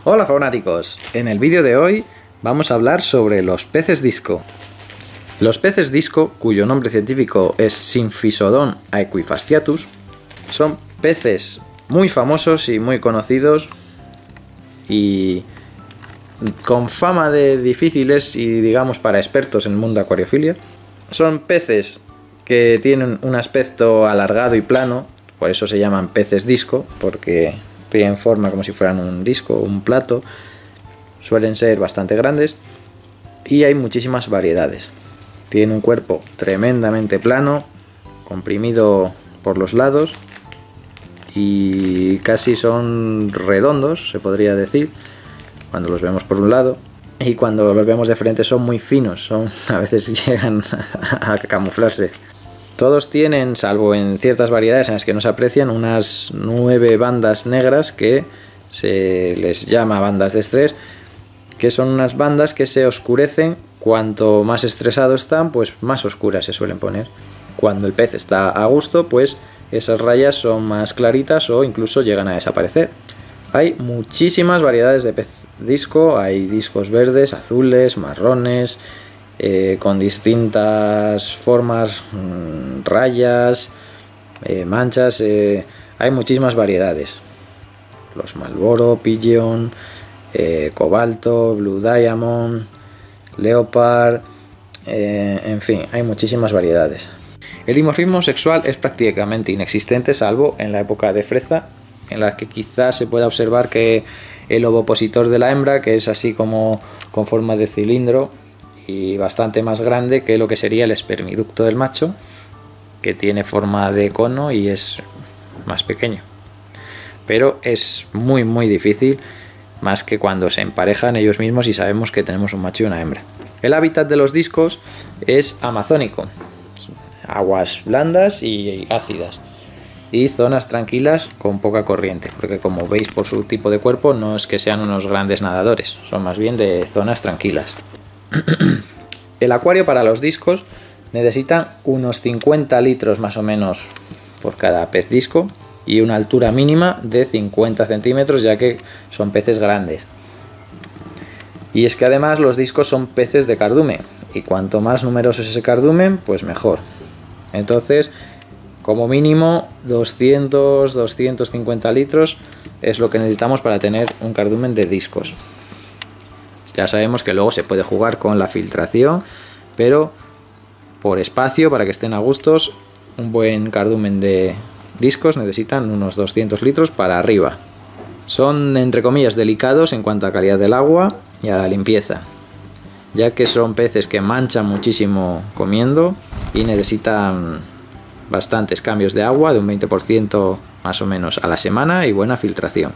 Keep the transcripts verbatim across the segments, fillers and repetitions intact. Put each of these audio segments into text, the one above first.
Hola faunáticos, en el vídeo de hoy vamos a hablar sobre los peces disco. Los peces disco, cuyo nombre científico es Symphysoodon aequifasciatus, son peces muy famosos y muy conocidos y con fama de difíciles y digamos para expertos en el mundo de acuariofilia. Son peces que tienen un aspecto alargado y plano, por eso se llaman peces disco, porque tienen forma como si fueran un disco o un plato. Suelen ser bastante grandes y hay muchísimas variedades. Tienen un cuerpo tremendamente plano, comprimido por los lados y casi son redondos, se podría decir, cuando los vemos por un lado. Y cuando los vemos de frente son muy finos, son, a veces llegan a, a camuflarse. Todos tienen, salvo en ciertas variedades en las que no se aprecian, unas nueve bandas negras que se les llama bandas de estrés, que son unas bandas que se oscurecen cuanto más estresados están, pues más oscuras se suelen poner. Cuando el pez está a gusto, pues esas rayas son más claritas o incluso llegan a desaparecer. Hay muchísimas variedades de pez disco, hay discos verdes, azules, marrones, eh, con distintas formas, mmm, rayas, eh, manchas, eh, hay muchísimas variedades. Los Marlboro, Pigeon, eh, Cobalto, Blue Diamond, Leopard, eh, en fin, hay muchísimas variedades. El dimorfismo sexual es prácticamente inexistente, salvo en la época de freza, en la que quizás se pueda observar que el ovopositor de la hembra, que es así como con forma de cilindro y bastante más grande que lo que sería el espermiducto del macho, que tiene forma de cono y es más pequeño. Pero es muy muy difícil, más que cuando se emparejan ellos mismos y sabemos que tenemos un macho y una hembra. El hábitat de los discos es amazónico, aguas blandas y ácidas, y zonas tranquilas con poca corriente, porque como veis por su tipo de cuerpo no es que sean unos grandes nadadores, son más bien de zonas tranquilas. El acuario para los discos necesita unos cincuenta litros más o menos por cada pez disco y una altura mínima de cincuenta centímetros, ya que son peces grandes. Y es que además los discos son peces de cardumen y cuanto más numeroso es ese cardumen, pues mejor. Entonces, como mínimo doscientos a doscientos cincuenta litros es lo que necesitamos para tener un cardumen de discos. Ya sabemos que luego se puede jugar con la filtración, pero por espacio, para que estén a gustos, un buen cardumen de discos necesitan unos doscientos litros para arriba. Son entre comillas delicados en cuanto a calidad del agua y a la limpieza, ya que son peces que manchan muchísimo comiendo y necesitan bastantes cambios de agua, de un veinte por ciento más o menos a la semana, y buena filtración.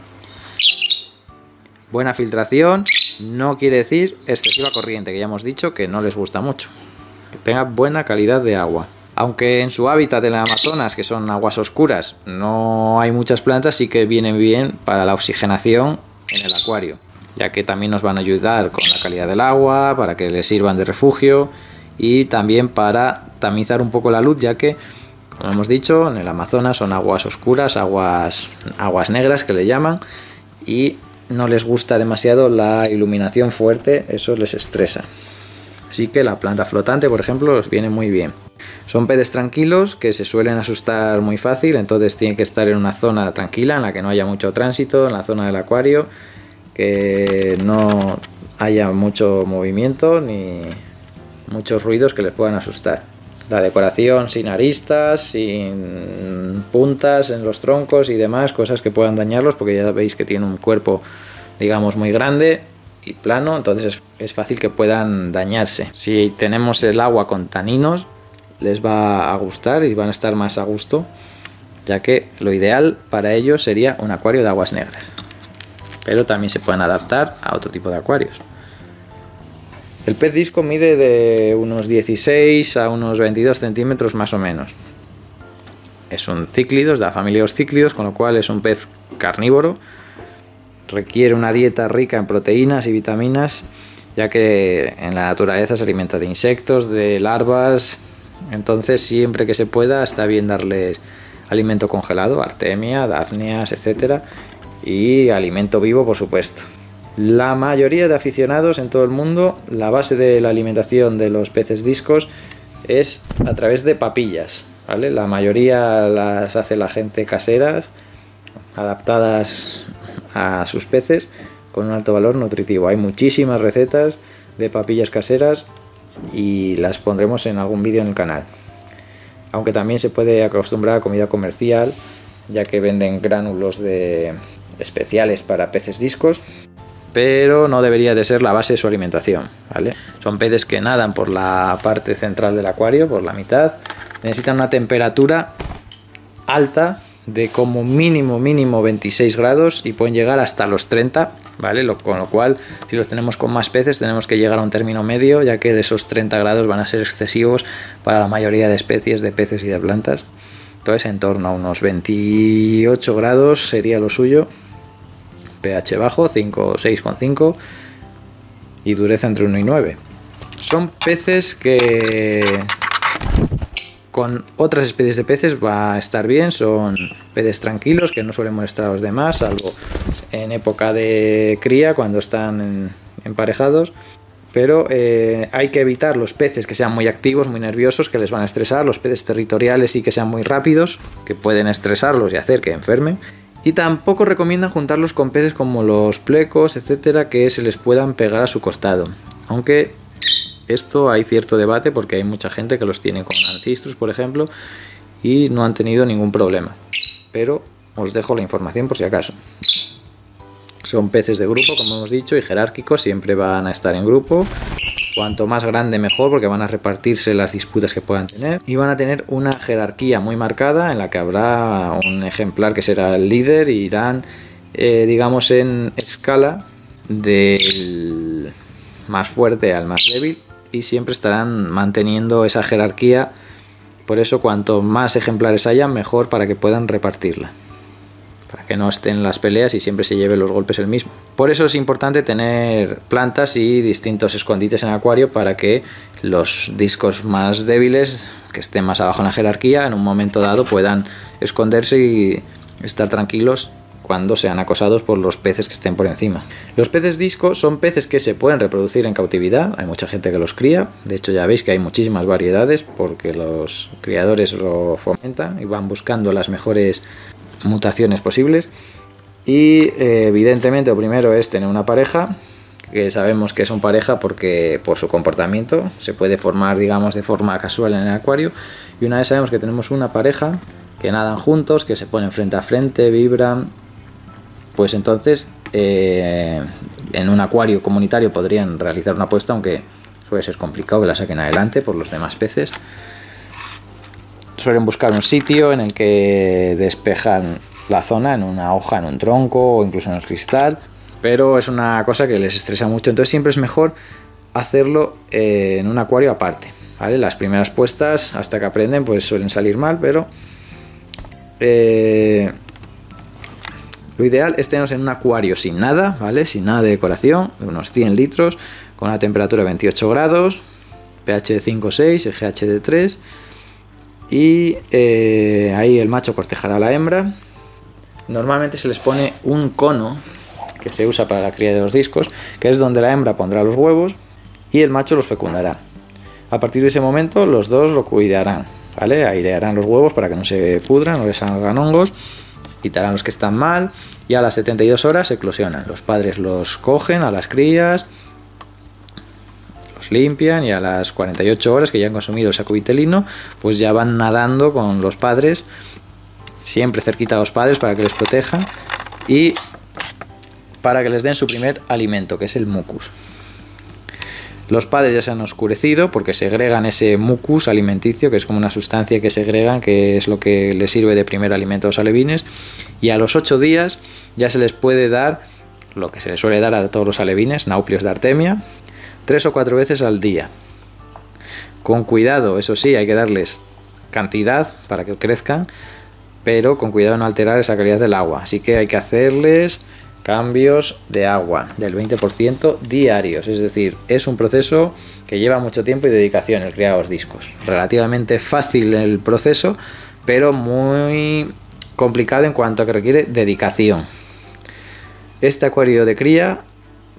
Buena filtración no quiere decir excesiva corriente, que ya hemos dicho que no les gusta mucho. Que tenga buena calidad de agua. Aunque en su hábitat en el Amazonas, que son aguas oscuras, no hay muchas plantas, sí que vienen bien para la oxigenación en el acuario, ya que también nos van a ayudar con la calidad del agua, para que les sirvan de refugio y también para tamizar un poco la luz, ya que, como hemos dicho, en el Amazonas son aguas oscuras, aguas, aguas negras que le llaman, y no les gusta demasiado la iluminación fuerte, eso les estresa. Así que la planta flotante, por ejemplo, los viene muy bien. Son peces tranquilos que se suelen asustar muy fácil, entonces tienen que estar en una zona tranquila en la que no haya mucho tránsito, en la zona del acuario, que no haya mucho movimiento ni muchos ruidos que les puedan asustar. La decoración sin aristas, sin puntas en los troncos y demás, cosas que puedan dañarlos, porque ya veis que tiene un cuerpo, digamos, muy grande y plano, entonces es, es fácil que puedan dañarse. Si tenemos el agua con taninos, les va a gustar y van a estar más a gusto, ya que lo ideal para ellos sería un acuario de aguas negras, pero también se pueden adaptar a otro tipo de acuarios. El pez disco mide de unos dieciséis a unos veintidós centímetros más o menos. Es un cíclido, es de la familia de los cíclidos, con lo cual es un pez carnívoro. Requiere una dieta rica en proteínas y vitaminas, ya que en la naturaleza se alimenta de insectos, de larvas. Entonces siempre que se pueda está bien darles alimento congelado, artemia, dafnias, etcétera, y alimento vivo, por supuesto. La mayoría de aficionados en todo el mundo, la base de la alimentación de los peces discos es a través de papillas, ¿vale? La mayoría las hace la gente caseras, adaptadas a sus peces, con un alto valor nutritivo. Hay muchísimas recetas de papillas caseras y las pondremos en algún vídeo en el canal. Aunque también se puede acostumbrar a comida comercial, ya que venden gránulos de especiales para peces discos, pero no debería de ser la base de su alimentación, ¿vale? Son peces que nadan por la parte central del acuario, por la mitad. Necesitan una temperatura alta de como mínimo mínimo veintiséis grados y pueden llegar hasta los treinta, ¿vale? Lo, con lo cual, si los tenemos con más peces, tenemos que llegar a un término medio, ya que esos treinta grados van a ser excesivos para la mayoría de especies de peces y de plantas. Entonces, en torno a unos veintiocho grados sería lo suyo. pH bajo, cinco, seis coma cinco, y dureza entre uno y nueve. Son peces que con otras especies de peces va a estar bien, son peces tranquilos que no suelen molestar a los demás, salvo en época de cría, cuando están en, emparejados. Pero eh, hay que evitar los peces que sean muy activos, muy nerviosos, que les van a estresar. Los peces territoriales y que sean muy rápidos, que pueden estresarlos y hacer que enfermen. Y tampoco recomiendan juntarlos con peces como los plecos, etcétera, que se les puedan pegar a su costado. Aunque esto hay cierto debate, porque hay mucha gente que los tiene con ancistrus, por ejemplo, y no han tenido ningún problema. Pero os dejo la información por si acaso. Son peces de grupo, como hemos dicho, y jerárquicos, siempre van a estar en grupo. Cuanto más grande mejor, porque van a repartirse las disputas que puedan tener, y van a tener una jerarquía muy marcada en la que habrá un ejemplar que será el líder, y irán eh, digamos en escala del más fuerte al más débil, y siempre estarán manteniendo esa jerarquía. Por eso, cuanto más ejemplares haya, mejor, para que puedan repartirla, para que no estén las peleas y siempre se lleve los golpes el mismo. Por eso es importante tener plantas y distintos escondites en el acuario, para que los discos más débiles, que estén más abajo en la jerarquía, en un momento dado puedan esconderse y estar tranquilos cuando sean acosados por los peces que estén por encima. Los peces disco son peces que se pueden reproducir en cautividad. Hay mucha gente que los cría, de hecho ya veis que hay muchísimas variedades, porque los criadores lo fomentan y van buscando las mejores mutaciones posibles. Y eh, evidentemente lo primero es tener una pareja, que sabemos que son pareja porque por su comportamiento se puede formar, digamos, de forma casual en el acuario. Y una vez sabemos que tenemos una pareja, que nadan juntos, que se ponen frente a frente, vibran, pues entonces eh, en un acuario comunitario podrían realizar una puesta, aunque suele ser complicado que la saquen adelante por los demás peces. Suelen buscar un sitio en el que despejan la zona, en una hoja, en un tronco o incluso en el cristal, pero es una cosa que les estresa mucho. Entonces siempre es mejor hacerlo eh, en un acuario aparte, ¿vale? Las primeras puestas, hasta que aprenden, pues suelen salir mal, pero eh, lo ideal es tenerlos en un acuario sin nada, ¿vale? Sin nada de decoración, de unos cien litros, con una temperatura de veintiocho grados, pH de cinco o seis, G H de tres. Y eh, ahí el macho cortejará a la hembra. Normalmente se les pone un cono que se usa para la cría de los discos, que es donde la hembra pondrá los huevos y el macho los fecundará. A partir de ese momento los dos lo cuidarán, ¿vale? Airearán los huevos para que no se pudran, no les salgan hongos, quitarán los que están mal, y a las setenta y dos horas se eclosionan. Los padres los cogen a las crías, los limpian, y a las cuarenta y ocho horas que ya han consumido el saco vitelino, pues ya van nadando con los padres, siempre cerquita a los padres para que les protejan y para que les den su primer alimento, que es el mucus. Los padres ya se han oscurecido porque segregan ese mucus alimenticio, que es como una sustancia que segregan, que es lo que les sirve de primer alimento a los alevines, y a los ocho días ya se les puede dar lo que se les suele dar a todos los alevines, nauplios de artemia, tres o cuatro veces al día. Con cuidado, eso sí, hay que darles cantidad para que crezcan, pero con cuidado de no alterar esa calidad del agua. Así que hay que hacerles cambios de agua del veinte por ciento diarios. Es decir, es un proceso que lleva mucho tiempo y dedicación el criar los discos. Relativamente fácil el proceso, pero muy complicado en cuanto a que requiere dedicación. Este acuario de cría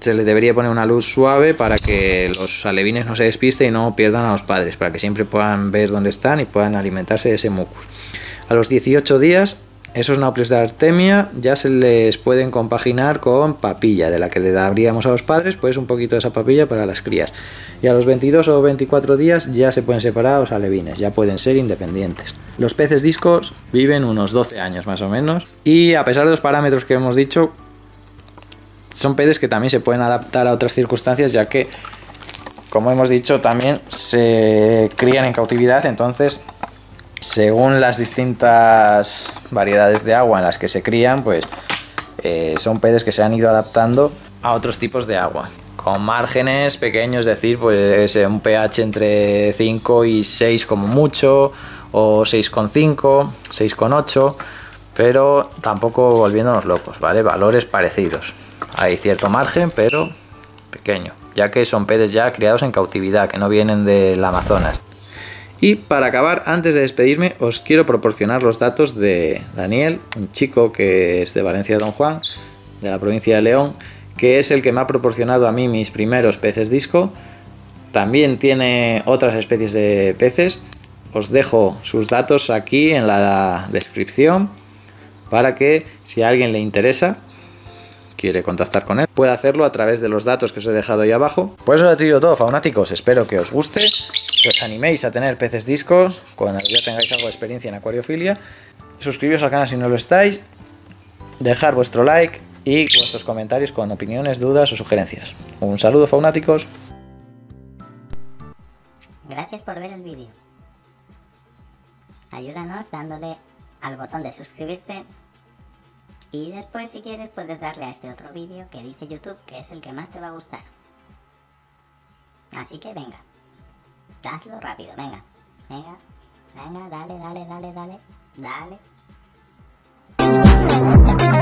se le debería poner una luz suave para que los alevines no se despisten y no pierdan a los padres, para que siempre puedan ver dónde están y puedan alimentarse de ese mucus. A los dieciocho días, esos náuplios de Artemia ya se les pueden compaginar con papilla, de la que le daríamos a los padres, pues un poquito de esa papilla para las crías. Y a los veintidós o veinticuatro días ya se pueden separar los alevines, ya pueden ser independientes. Los peces discos viven unos doce años más o menos, y a pesar de los parámetros que hemos dicho, son peces que también se pueden adaptar a otras circunstancias, ya que, como hemos dicho, también se crían en cautividad. Entonces, según las distintas variedades de agua en las que se crían, pues eh, son peces que se han ido adaptando a otros tipos de agua, con márgenes pequeños, es decir, pues un pH entre cinco y seis como mucho, o seis coma cinco, seis coma ocho, pero tampoco volviéndonos locos, ¿vale? Valores parecidos. Hay cierto margen, pero pequeño, ya que son peces ya criados en cautividad, que no vienen del Amazonas. Y para acabar, antes de despedirme, os quiero proporcionar los datos de Daniel, un chico que es de Valencia de Don Juan, de la provincia de León, que es el que me ha proporcionado a mí mis primeros peces disco. También tiene otras especies de peces. Os dejo sus datos aquí en la descripción para que, si a alguien le interesa, quiere contactar con él, puede hacerlo a través de los datos que os he dejado ahí abajo. Pues eso ha sido todo, faunáticos. Espero que os guste, que os animéis a tener peces discos cuando ya tengáis algo de experiencia en acuariofilia. Suscribiros al canal si no lo estáis, dejar vuestro like y vuestros comentarios con opiniones, dudas o sugerencias. Un saludo, faunáticos. Gracias por ver el vídeo. Ayúdanos dándole al botón de suscribirte. Y después, si quieres, puedes darle a este otro vídeo que dice YouTube, que es el que más te va a gustar. Así que venga, hazlo rápido, venga, venga, venga, dale, dale, dale, dale, dale.